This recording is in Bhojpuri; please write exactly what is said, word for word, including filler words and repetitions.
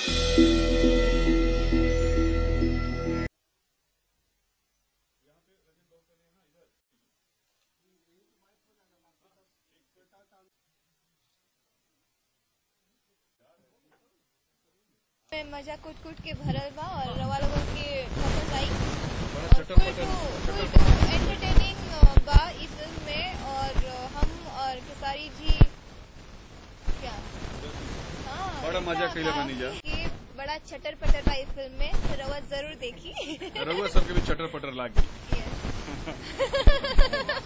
मजा कुट कुट के भरल बा और रवा लोगन के पसंद आई। एंटरटेनिंग बा ई फिल्म में और हम और खेसारी जी क्या हाँ बड़ा मजा कैले बनी जा कि बड़ा छटर पटर बा ई फिल्म में, रवा जरूर देखी। रवा सबके भी छटर पटर लागी।